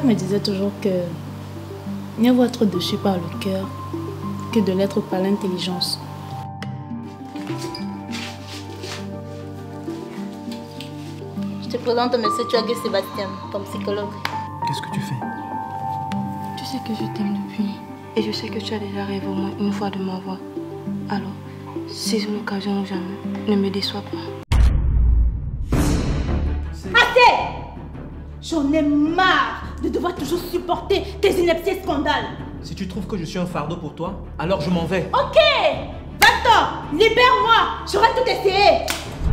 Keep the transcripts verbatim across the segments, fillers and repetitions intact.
père me disait toujours que mieux vaut être dessus par le cœur que de l'être par l'intelligence. Je te présente M. Tuagé Sébastien comme psychologue. Qu'est-ce que tu fais? Tu sais que je t'aime depuis. Et je sais que tu as déjà rêvé au moins une fois de m'avoir. Alors, saisis l'occasion ou jamais. Ne me déçois pas. Assez! J'en ai marre de devoir toujours supporter tes inepties et scandales. Si tu trouves que je suis un fardeau pour toi, alors je m'en vais. Ok! Va-t'en! Libère-moi! J'aurais tout essayé!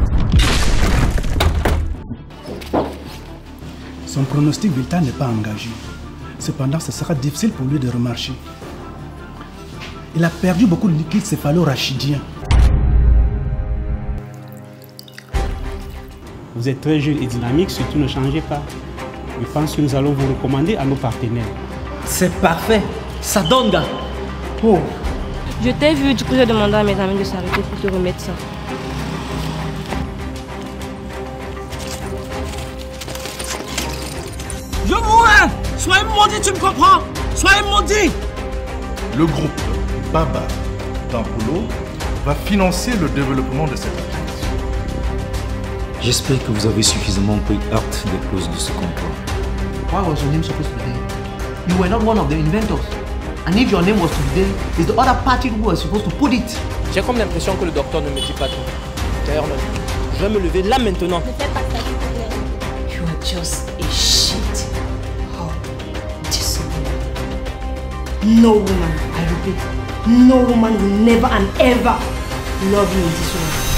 Son pronostic vital n'est pas engagé. Cependant, ce sera difficile pour lui de remarcher. Il a perdu beaucoup de liquide céphalo-rachidien. Vous êtes très jeune et dynamique, surtout ne changez pas. Je pense que nous allons vous recommander à nos partenaires. C'est parfait. Ça donne, gars. Oh. Je t'ai vu, du coup j'ai demandé à mes amis de s'arrêter pour te remettre ça. Je mourrai! Soyez maudit, tu me comprends? Soyez maudit! Le groupe Baba d'Ampolo va financer le développement de cette activité. J'espère que vous avez suffisamment pris acte des clauses de ce contrat. Why was your name supposed to be there? You were not one of the inventors. And if your name was to be there, it's the other party who was supposed to put it. J'ai comme l'impression que le docteur ne me dit pas tout. D'ailleurs, je vais me lever là maintenant. Ne fais pas ça, s'il te plaît. You are just a shit. How disappointing. No woman, I repeat, no woman will never and ever love you in this way.